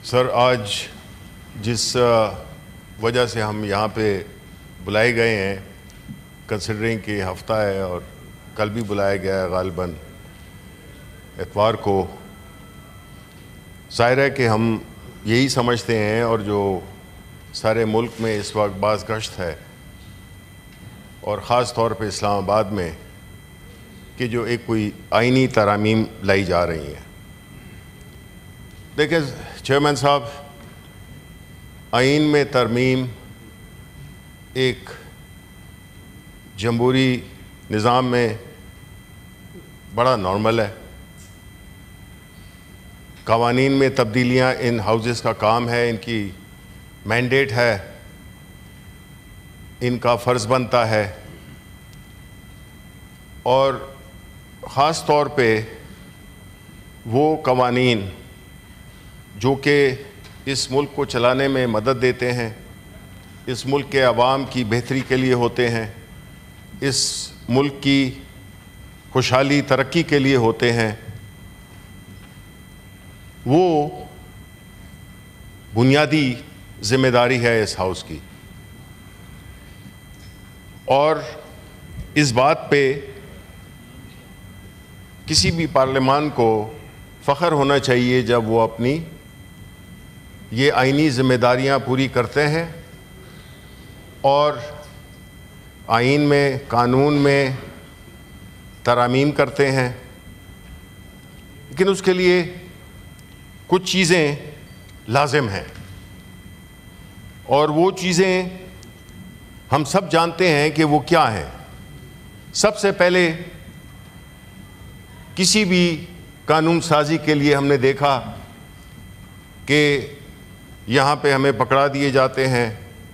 سر آج جس وجہ سے ہم یہاں پہ بلائے گئے ہیں، کنسیڈرنگ کہ ہفتہ ہے اور کل بھی بلایا گیا ہے غالباً اتوار کو، ظاہر ہے کہ ہم یہی سمجھتے ہیں اور جو سارے ملک میں اس وقت بعض گشت ہے اور خاص طور پہ اسلام آباد میں کہ جو ایک کوئی آئینی ترامیم لائی جا رہی ہیں۔ دیکھیں چیئرمین صاحب، آئین میں ترمیم ایک جمہوری نظام میں بڑا نارمل ہے۔ قوانین میں تبدیلیاں ان ہاؤسز کا کام ہے، ان کی مینڈیٹ ہے، ان کا فرض بنتا ہے، اور خاص طور پہ وہ قوانین جو کہ اس ملک کو چلانے میں مدد دیتے ہیں، اس ملک کے عوام کی بہتری کے لیے ہوتے ہیں، اس ملک کی خوشحالی ترقی کے لیے ہوتے ہیں، وہ بنیادی ذمہ داری ہے اس ہاؤس کی۔ اور اس بات پہ کسی بھی پارلیمان کو فخر ہونا چاہیے جب وہ اپنی یہ آئینی ذمہ داریاں پوری کرتے ہیں اور آئین میں، قانون میں ترامیم کرتے ہیں، لیکن اس کے لیے کچھ چیزیں لازم ہیں، اور وہ چیزیں ہم سب جانتے ہیں کہ وہ کیا ہیں۔ سب سے پہلے کسی بھی قانون سازی کے لیے ہم نے دیکھا کہ یہاں پہ ہمیں پکڑا دیے جاتے ہیں،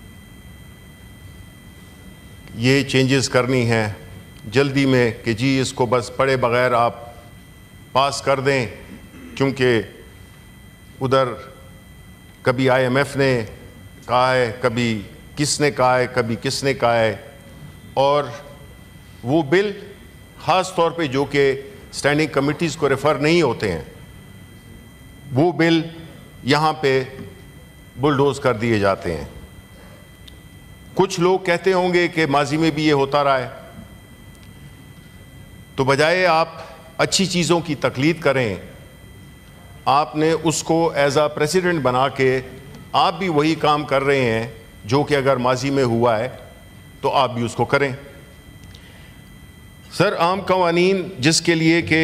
یہ چینجز کرنی ہیں جلدی میں کہ جی اس کو بس پڑھے بغیر آپ پاس کر دیں، کیونکہ ادھر کبھی آئی ایم ایف نے کہا ہے، کبھی کس نے کہا ہے، کبھی کس نے کہا ہے، اور وہ بل خاص طور پہ جو کہ اسٹینڈنگ کمیٹیز کو ریفر نہیں ہوتے ہیں، وہ بل یہاں پہ بلڈوز کر دیے جاتے ہیں۔ کچھ لوگ کہتے ہوں گے کہ ماضی میں بھی یہ ہوتا رہا ہے، تو بجائے آپ اچھی چیزوں کی تقلید کریں، آپ نے اس کو ایز اے پریسیڈنٹ بنا کے آپ بھی وہی کام کر رہے ہیں جو کہ اگر ماضی میں ہوا ہے تو آپ بھی اس کو کریں۔ سر، عام قوانین جس کے لیے کہ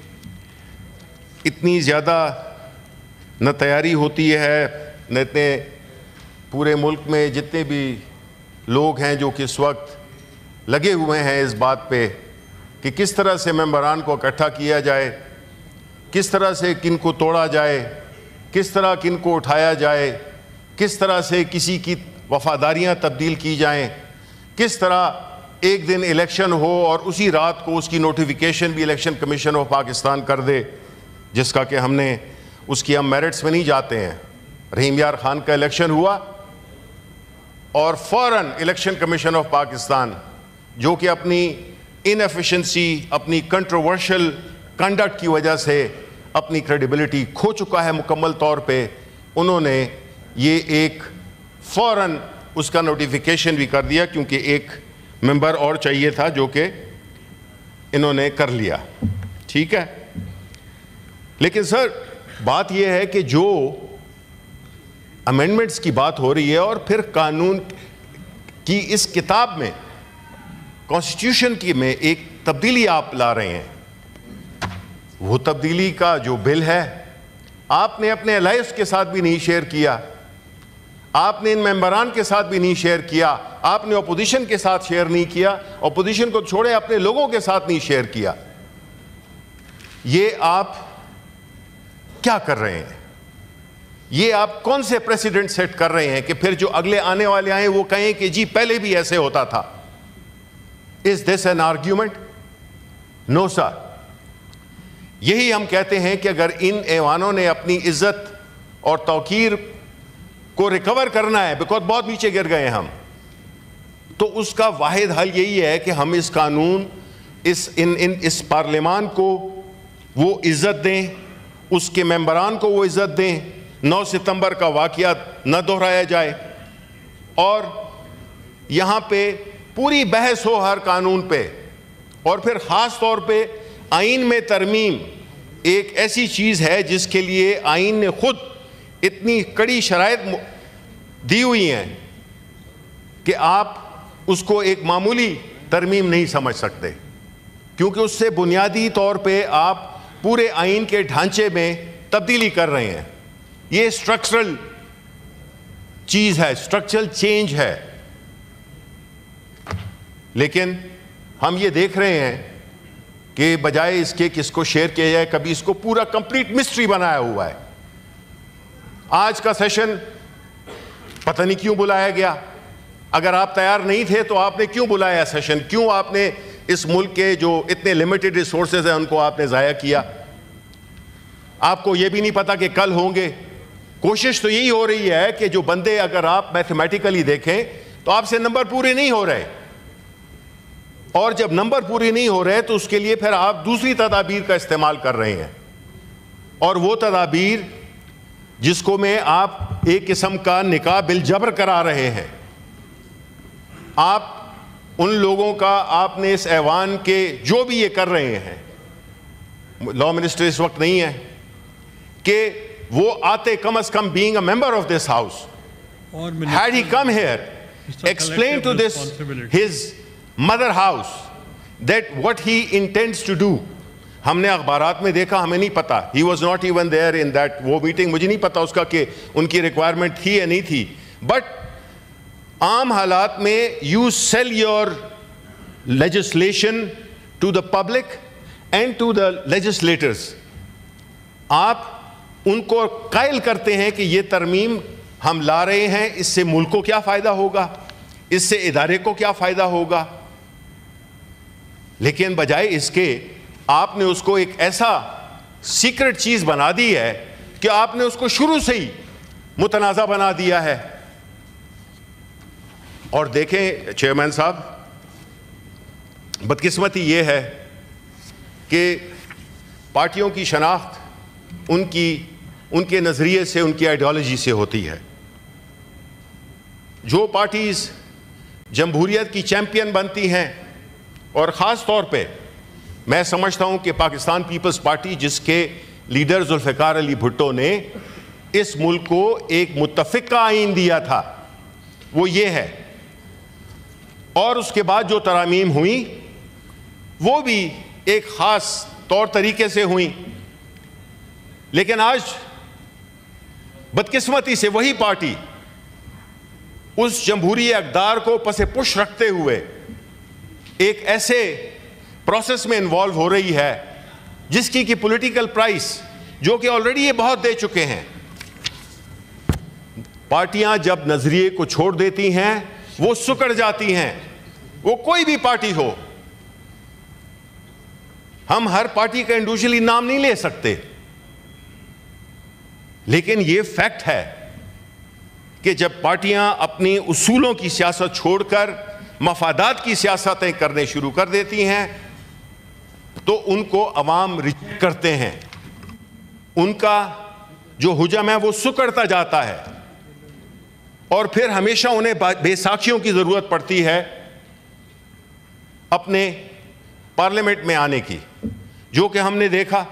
اتنی زیادہ نہ تیاری ہوتی ہے، نہ اتنے پورے ملک میں جتنے بھی لوگ ہیں جو کہ اس وقت لگے ہوئے ہیں اس بات پہ کہ کس طرح سے ممبران کو اکٹھا کیا جائے، کس طرح سے کن کو توڑا جائے، کس طرح کن کو اٹھایا جائے، کس طرح سے کسی کی وفاداریاں تبدیل کی جائیں، کس طرح ایک دن الیکشن ہو اور اسی رات کو اس کی نوٹیفیکیشن بھی الیکشن کمیشن آف پاکستان کر دے، جس کا کہ ہم نے اس کی ہم میرٹس میں نہیں جاتے ہیں۔ رحیم یار خان کا الیکشن ہوا اور فوراً الیکشن کمیشن آف پاکستان جو کہ اپنی انیفیشنسی، اپنی کنٹروورشل کنڈکٹ کی وجہ سے اپنی کریڈیبلٹی کھو چکا ہے مکمل طور پہ، انہوں نے یہ ایک فوراً اس کا نوٹیفیکیشن بھی کر دیا، کیونکہ ایک ممبر اور چاہیے تھا جو کہ انہوں نے کر لیا۔ ٹھیک ہے، لیکن سر بات یہ ہے کہ جو امینڈمنٹس کی بات ہو رہی ہے اور پھر قانون کی اس کتاب میں، کانسٹیٹیوشن کی میں ایک تبدیلی آپ لا رہے ہیں، وہ تبدیلی کا جو بل ہے آپ نے اپنے الائز کے ساتھ بھی نہیں شیئر کیا، آپ نے ان ممبران کے ساتھ بھی نہیں شیئر کیا، آپ نے اپوزیشن کے ساتھ شیئر نہیں کیا، اپوزیشن کو چھوڑے اپنے لوگوں کے ساتھ نہیں شیئر کیا۔ یہ آپ کیا کر رہے ہیں؟ یہ آپ کون سے پریسیڈنٹ سیٹ کر رہے ہیں کہ پھر جو اگلے آنے والے آئیں وہ کہیں کہ جی پہلے بھی ایسے ہوتا تھا؟ Is this an argument? No sir. یہی ہم کہتے ہیں کہ اگر ان ایوانوں نے اپنی عزت اور توقیر کو ریکور کرنا ہے، بیکاز بہت نیچے گر گئے ہم، تو اس کا واحد حل یہی ہے کہ ہم اس قانون، اس پارلیمان کو وہ عزت دیں، اس کے ممبران کو وہ عزت دیں 9 ستمبر کا واقعہ نہ دہرایا جائے، اور یہاں پہ پوری بحث ہو ہر قانون پہ، اور پھر خاص طور پہ آئین میں ترمیم ایک ایسی چیز ہے جس کے لیے آئین نے خود اتنی کڑی شرائط دی ہوئی ہیں کہ آپ اس کو ایک معمولی ترمیم نہیں سمجھ سکتے، کیونکہ اس سے بنیادی طور پہ آپ پورے آئین کے ڈھانچے میں تبدیلی کر رہے ہیں۔ یہ اسٹرکچرل چیز ہے، اسٹرکچرل چینج ہے، لیکن ہم یہ دیکھ رہے ہیں کہ بجائے اس کے کس کو شیئر کیا جائے، کبھی اس کو پورا کمپلیٹ مسٹری بنایا ہوا ہے۔ آج کا سیشن پتہ نہیں کیوں بلایا گیا، اگر آپ تیار نہیں تھے تو آپ نے کیوں بلایا سیشن؟ کیوں آپ نے اس ملک کے جو اتنے لیمیٹڈ ریسورسز ہیں ان کو آپ نے ضائع کیا؟ آپ کو یہ بھی نہیں پتا کہ کل ہوں گے۔ کوشش تو یہی ہو رہی ہے کہ جو بندے اگر آپ میتھمیٹیکلی دیکھیں تو آپ سے نمبر پورے نہیں ہو رہے، اور جب نمبر پورے نہیں ہو رہے تو اس کے لیے پھر آپ دوسری تدابیر کا استعمال کر رہے ہیں، اور وہ تدابیر جس کو میں آپ ایک قسم کا نکاح بالجبر کرا رہے ہیں۔ آپ ان لوگوں کا، آپ نے اس ایوان کے جو بھی یہ کر رہے ہیں، لا منسٹر اس وقت نہیں ہے، کہ وہ آتے کم از کم being a member of this house, had he come here, explain to this his mother house that what he intends to do. ہم نے اخبارات میں دیکھا، ہمیں نہیں پتا، he was not even there in that وہ میٹنگ، مجھے نہیں پتا اس کا کہ ان کی ریکوائرمنٹ تھی یا نہیں تھی، بٹ عام حالات میں you sell your legislation to the public and to the legislators. آپ ان کو قائل کرتے ہیں کہ یہ ترمیم ہم لا رہے ہیں، اس سے ملک کو کیا فائدہ ہوگا، اس سے ادارے کو کیا فائدہ ہوگا، لیکن بجائے اس کے آپ نے اس کو ایک ایسا سیکرٹ چیز بنا دی ہے کہ آپ نے اس کو شروع سے ہی متنازع بنا دیا ہے۔ اور دیکھیں چیئرمین صاحب، بدقسمتی یہ ہے کہ پارٹیوں کی شناخت ان کے نظریے سے، ان کی آئیڈیالوجی سے ہوتی ہے۔ جو پارٹیز جمہوریت کی چیمپئن بنتی ہیں، اور خاص طور پہ میں سمجھتا ہوں کہ پاکستان پیپلز پارٹی جس کے لیڈر ذوالفقار علی بھٹو نے اس ملک کو ایک متفقہ آئین دیا تھا، وہ یہ ہے، اور اس کے بعد جو ترامیم ہوئیں وہ بھی ایک خاص طور طریقے سے ہوئیں، لیکن آج بدقسمتی سے وہی پارٹی اس جمہوری اقدار کو پس پش رکھتے ہوئے ایک ایسے پروسیس میں انوالو ہو رہی ہے جس کی پولیٹیکل پرائس جو کہ آلریڈی یہ بہت دے چکے ہیں۔ پارٹیاں جب نظریے کو چھوڑ دیتی ہیں وہ سکڑ جاتی ہیں، وہ کوئی بھی پارٹی ہو۔ ہم ہر پارٹی کا انڈیویجولی نام نہیں لے سکتے، لیکن یہ فیکٹ ہے کہ جب پارٹیاں اپنی اصولوں کی سیاست چھوڑ کر مفادات کی سیاستیں کرنے شروع کر دیتی ہیں تو ان کو عوام ریجیکٹ کرتے ہیں، ان کا جو حجم ہے وہ سکڑتا جاتا ہے، اور پھر ہمیشہ انہیں بے ساکھیوں کی ضرورت پڑتی ہے اپنے پارلیمنٹ میں آنے کی، جو کہ ہم نے دیکھا۔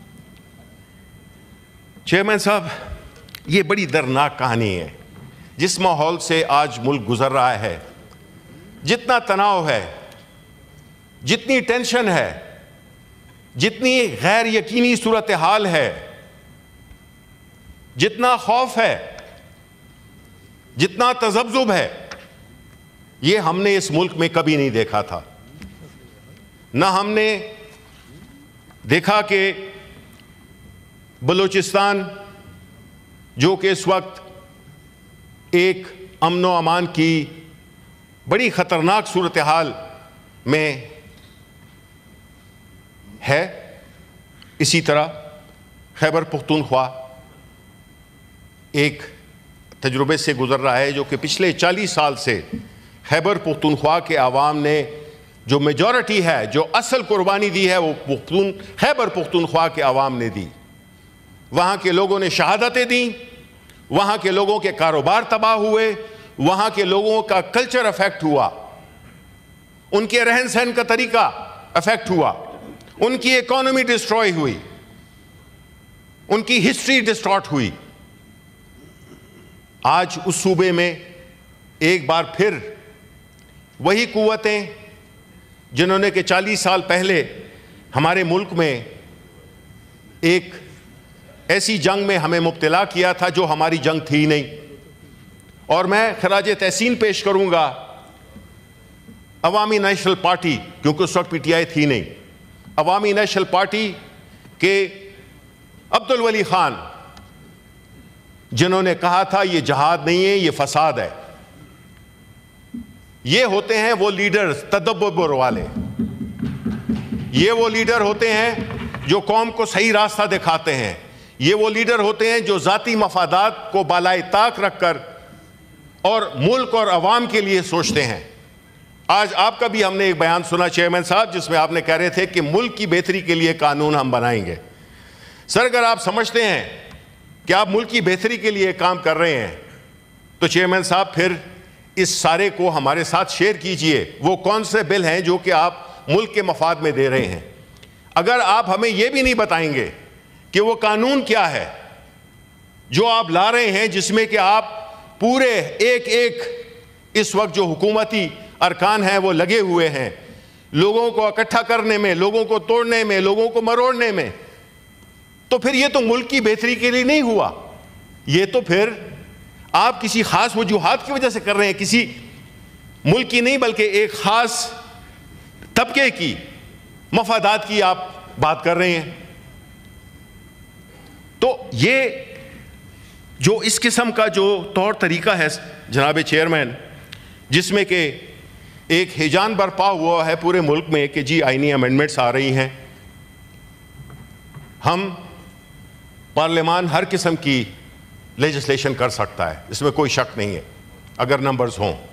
چیئرمین صاحب، یہ بڑی دردناک کہانی ہے جس ماحول سے آج ملک گزر رہا ہے، جتنا تناؤ ہے، جتنی ٹینشن ہے، جتنی غیر یقینی صورتحال ہے، جتنا خوف ہے، جتنا تذبذب ہے، یہ ہم نے اس ملک میں کبھی نہیں دیکھا تھا۔ نہ ہم نے دیکھا کہ بلوچستان جو کہ اس وقت ایک امن و امان کی بڑی خطرناک صورتحال میں ہے، اسی طرح خیبر پختونخوا ایک تجربے سے گزر رہا ہے جو کہ پچھلے 40 سال سے خیبر پختونخوا کے عوام نے جو میجورٹی ہے، جو اصل قربانی دی ہے، وہ خیبر پختونخوا کے عوام نے دی۔ وہاں کے لوگوں نے شہادتیں دیں، وہاں کے لوگوں کے کاروبار تباہ ہوئے، وہاں کے لوگوں کا کلچر افیکٹ ہوا، ان کے رہن سہن کا طریقہ افیکٹ ہوا، ان کی اکانومی ڈسٹروائے ہوئی، ان کی ہسٹری ڈسٹارٹ ہوئی۔ آج اس صوبے میں ایک بار پھر وہی قوتیں جنہوں نے کہ 40 سال پہلے ہمارے ملک میں ایک ایسی جنگ میں ہمیں مبتلا کیا تھا جو ہماری جنگ تھی نہیں، اور میں خراج تحسین پیش کروں گا عوامی نیشنل پارٹی، کیونکہ اس وقت پی ٹی آئی تھی نہیں، عوامی نیشنل پارٹی کے عبدالولی خان، جنہوں نے کہا تھا یہ جہاد نہیں ہے، یہ فساد ہے۔ یہ ہوتے ہیں وہ لیڈر تدبر والے، یہ وہ لیڈر ہوتے ہیں جو قوم کو صحیح راستہ دکھاتے ہیں، یہ وہ لیڈر ہوتے ہیں جو ذاتی مفادات کو بالائے طاق رکھ کر اور ملک اور عوام کے لیے سوچتے ہیں۔ آج آپ کا بھی ہم نے ایک بیان سنا چیئرمین صاحب، جس میں آپ نے کہہ رہے تھے کہ ملک کی بہتری کے لیے قانون ہم بنائیں گے۔ سر، اگر آپ سمجھتے ہیں کہ آپ ملک کی بہتری کے لیے کام کر رہے ہیں تو چیئرمین صاحب پھر اس سارے کو ہمارے ساتھ شیئر کیجئے، وہ کون سے بل ہیں جو کہ آپ ملک کے مفاد میں دے رہے ہیں۔ اگر آپ ہمیں یہ بھی نہیں بتائیں گے کہ وہ قانون کیا ہے جو آپ لا رہے ہیں، جس میں کہ آپ پورے ایک اس وقت جو حکومتی ارکان ہیں وہ لگے ہوئے ہیں لوگوں کو اکٹھا کرنے میں، لوگوں کو توڑنے میں، لوگوں کو مروڑنے میں، تو پھر یہ تو ملک کی بہتری کے لیے نہیں ہوا، یہ تو پھر آپ کسی خاص وجوہات کی وجہ سے کر رہے ہیں، کسی ملک کی نہیں بلکہ ایک خاص طبقے کی مفادات کی آپ بات کر رہے ہیں۔ تو یہ جو اس قسم کا جو طور طریقہ ہے جناب چیئرمین، جس میں کہ ایک ہیجان برپا ہوا ہے پورے ملک میں کہ جی آئینی امینڈمنٹس آ رہی ہیں، ہم پارلیمان ہر قسم کی لیجسلیشن کر سکتا ہے، اس میں کوئی شک نہیں ہے اگر نمبرز ہوں۔